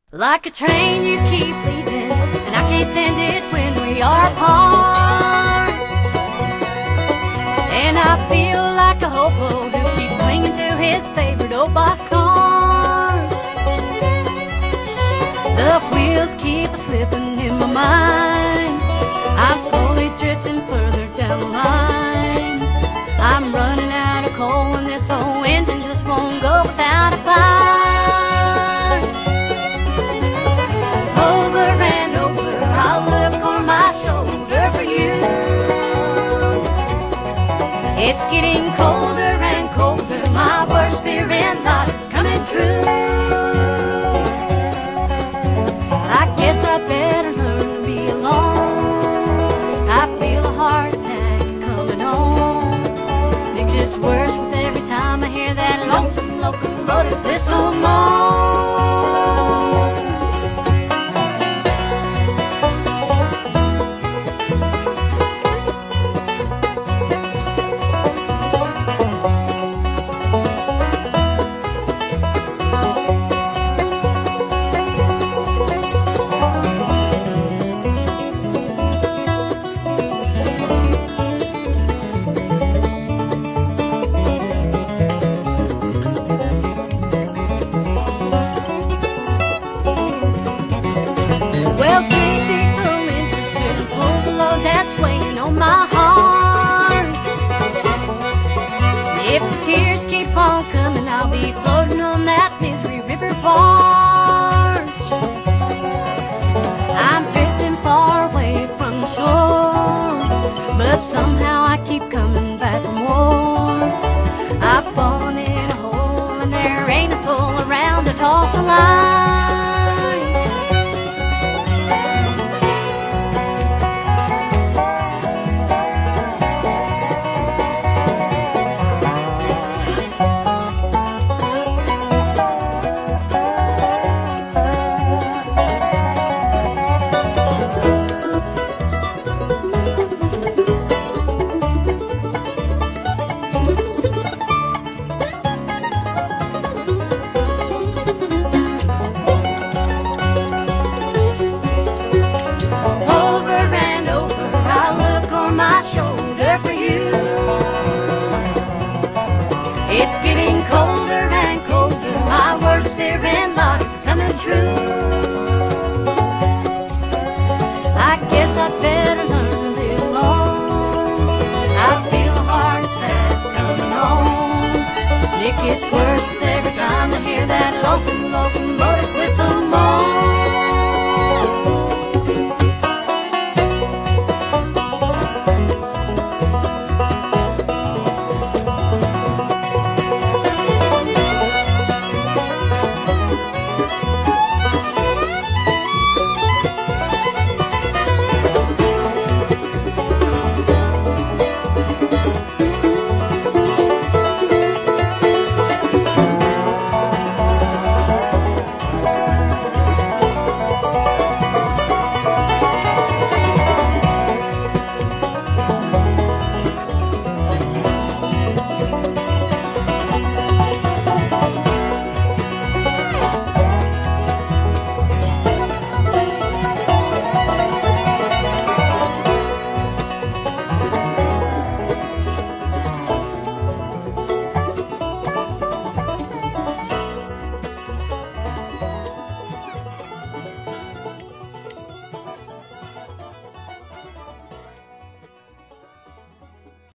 Like a train you keep leaving, and I can't stand it when we are apart. And I feel like a hobo who keeps clinging to his favorite old boxcar. The wheels keep slipping in my mind. I'm slowly drifting further down the line. I'm running out of coal and this old engine just won't go without a fire. Over and over I'll look on my shoulder for you. It's getting colder and colder, my worst fear in life is coming true. I guess I'd better learn to be alone. I feel a heart attack coming on. It gets worse with every time I hear that lonesome locomotive whistle moan. Well, big diesel engines couldn't pull the load that's weighing on my heart. If the tears keep on coming, I'll be floating on that misery river barge. I'm drifting far away from the shore, but somehow I keep coming